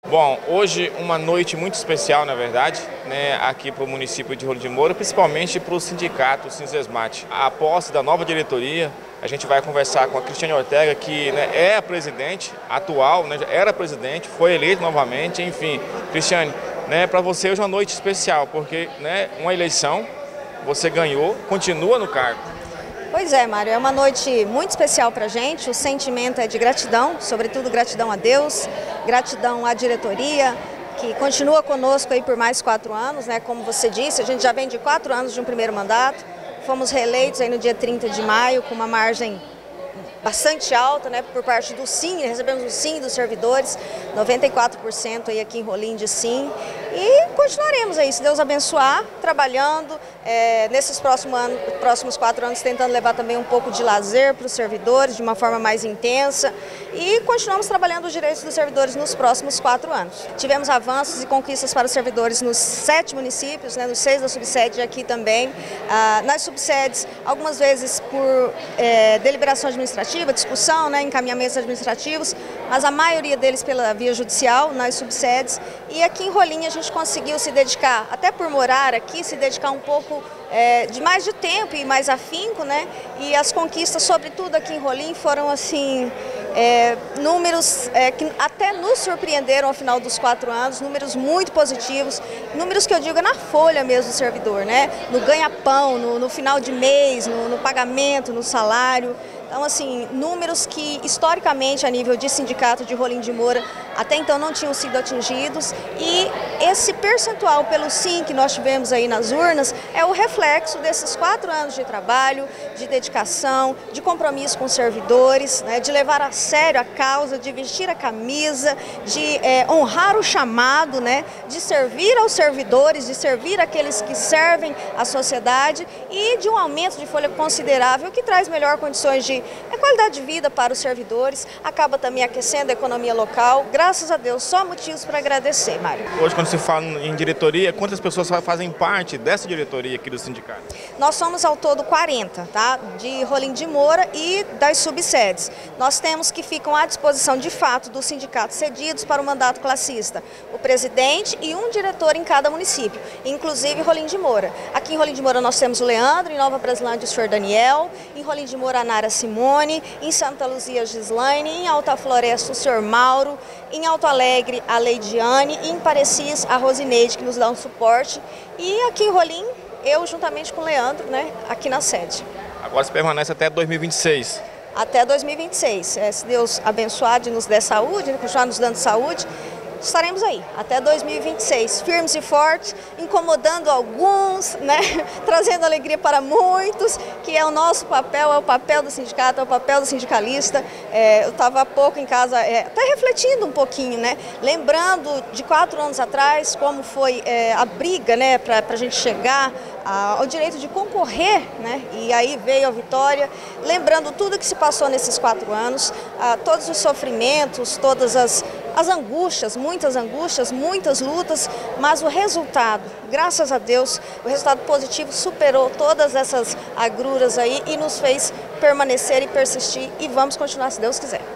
Bom, hoje uma noite muito especial, na verdade, aqui para o município de Rolim de Moura, principalmente para o sindicato Sinsesmat. A posse da nova diretoria, a gente vai conversar com a Cristiane Ortega, que é a presidente atual, era presidente, foi eleita novamente, enfim. Cristiane, para você hoje é uma noite especial, porque uma eleição, você ganhou, continua no cargo. Pois é, Mário, é uma noite muito especial para a gente, o sentimento é de gratidão, sobretudo gratidão a Deus, gratidão à diretoria, que continua conosco aí por mais 4 anos, como você disse, a gente já vem de 4 anos de um primeiro mandato, fomos reeleitos aí no dia 30 de maio com uma margem bastante alta, por parte do SIM, recebemos o SIM dos servidores, 94% aí aqui em Rolim de SIM, e continuaremos aí, se Deus abençoar, trabalhando nesses próximos 4 anos, tentando levar também um pouco de lazer para os servidores, de uma forma mais intensa, e continuamos trabalhando os direitos dos servidores nos próximos 4 anos. Tivemos avanços e conquistas para os servidores nos 7 municípios, nos 6 da subsede aqui também, nas subsedes, algumas vezes por deliberação administrativa, discussão, encaminhamentos administrativos, mas a maioria deles pela via judicial, nas subsedes, e aqui em Rolim a gente conseguiu se dedicar, até por morar aqui, se dedicar um pouco de mais de tempo e mais afinco, e as conquistas, sobretudo aqui em Rolim, foram assim, números que até nos surpreenderam ao final dos 4 anos, números muito positivos, números que eu digo na folha mesmo do servidor, no ganha-pão, no final de mês, no pagamento, no salário. Então, assim, números que historicamente a nível de sindicato de Rolim de Moura até então não tinham sido atingidos, e esse percentual pelo SIM que nós tivemos aí nas urnas é o reflexo desses 4 anos de trabalho, de dedicação, de compromisso com os servidores, de levar a sério a causa, de vestir a camisa, de honrar o chamado, de servir aos servidores, de servir aqueles que servem a sociedade, e de um aumento de folha considerável que traz melhor condições de qualidade de vida para os servidores, acaba também aquecendo a economia local. Graças a Deus, só motivos para agradecer, Mário. Hoje, quando se fala em diretoria, quantas pessoas fazem parte dessa diretoria aqui do sindicato? Nós somos ao todo 40, de Rolim de Moura e das subsedes. Nós temos que ficam à disposição de fato do sindicato cedidos para o mandato classista, o presidente e um diretor em cada município, inclusive Rolim de Moura. Aqui em Rolim de Moura nós temos o Leandro, em Nova Brasilândia o senhor Daniel, em Rolim de Moura a Nara Simone, em Santa Luzia a Gislaine, em Alta Floresta o senhor Mauro, em Alto Alegre a Leidiane e em Parecis a Rosineide, que nos dá um suporte, e aqui em Rolim eu juntamente com o Leandro, aqui na sede. Agora você permanece até 2026? Até 2026, se Deus abençoar de nos der saúde, continuar nos dando saúde, estaremos aí, até 2026, firmes e fortes, incomodando alguns, trazendo alegria para muitos, que é o nosso papel, é o papel do sindicato, é o papel do sindicalista. Eu estava há pouco em casa, até refletindo um pouquinho, lembrando de 4 anos atrás, como foi a briga, para a gente chegar ao direito de concorrer, e aí veio a vitória, lembrando tudo que se passou nesses 4 anos, todos os sofrimentos, todas as angústias, muitas lutas, mas o resultado, graças a Deus, o resultado positivo superou todas essas agruras aí e nos fez permanecer e persistir, e vamos continuar se Deus quiser.